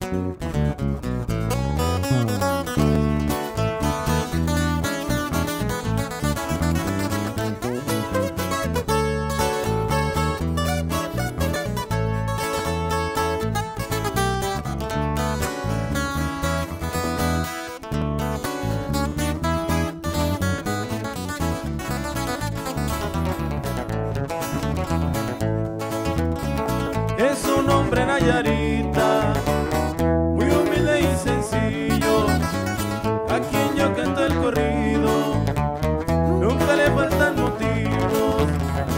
Es un hombre Nayarita, muy humilde y sencillo, a quien yo canto el corrido, nunca le faltan motivos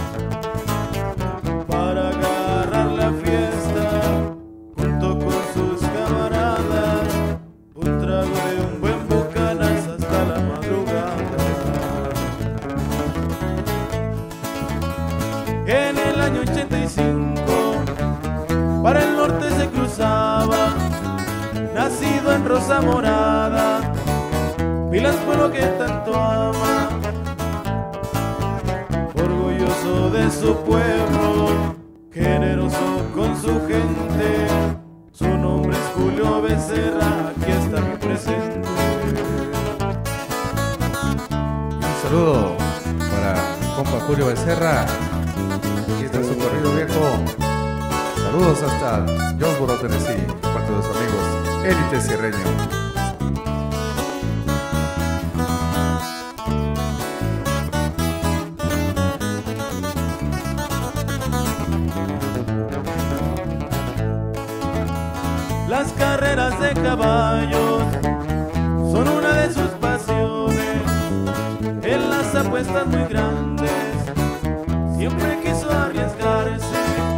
para agarrar la fiesta, junto con sus camaradas, un trago de un buen bucanas hasta la madrugada. En el año 85 para el norte se cruzaba, nacido en Rosa Morada, Pilas pueblo que tanto ama, orgulloso de su pueblo, generoso con su gente, su nombre es Julio Becerra, aquí está mi presente. Un saludo para mi compa Julio Becerra, aquí está su corrido viejo. Saludos hasta Jonesboro, Tennessee, de parte de sus amigos Élite Sierreño. Las carreras de caballos son una de sus pasiones, en las apuestas muy grandes siempre quiso arriesgarse.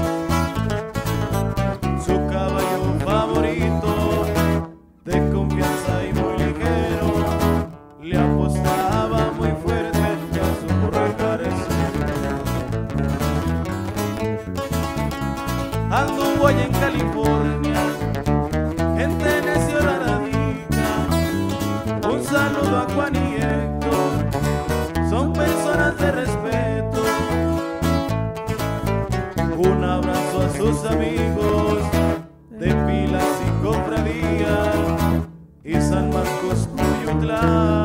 De confianza y muy ligero, le apostaba muy fuerte, nunca supo regarse. Anduvo allá en California, en Tennessee la radica. Un saludo a Juan y Héctor, son personas de respeto. Un abrazo a sus amigos de Pilas y Cofradía y San Marcos, Cuyutlán.